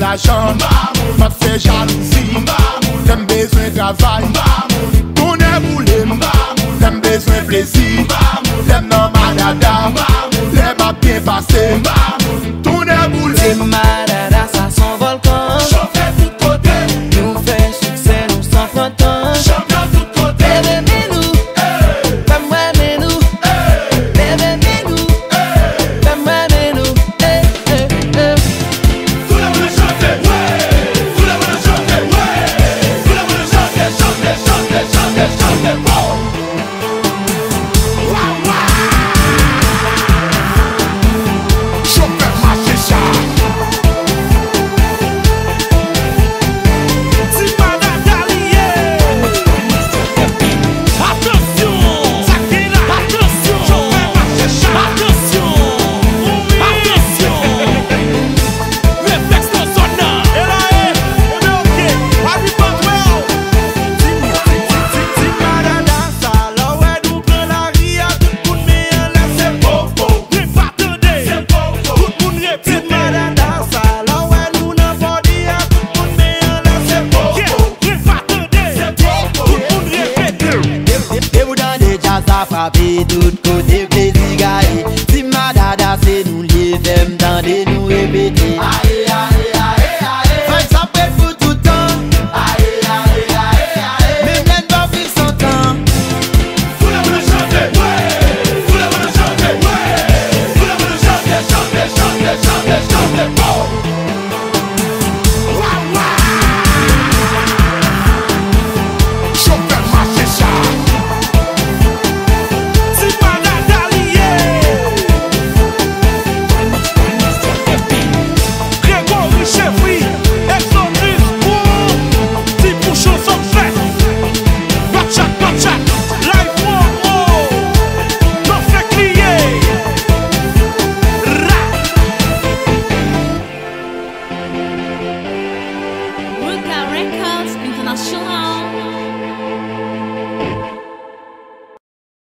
l'argent, pas fait jalousie, t'aimes besoin de travail, tourner bouler, t'aimes besoin de plaisir, t'aimes non madada, les m'a bien passé, tourner bouler. Madada, ça son volcan, chauffer tout côté, nous fait succès, nous sans content, champion tout côté, levez-nous, fais-moi-nous, levez-nous, fais-moi-nous, tout le monde chanter, ouais, tout le monde chanter, ouais, tout le monde chanter, chanter, chanter, chanter, chanter, wow. Chauffer ma chicha. frappé tout côté.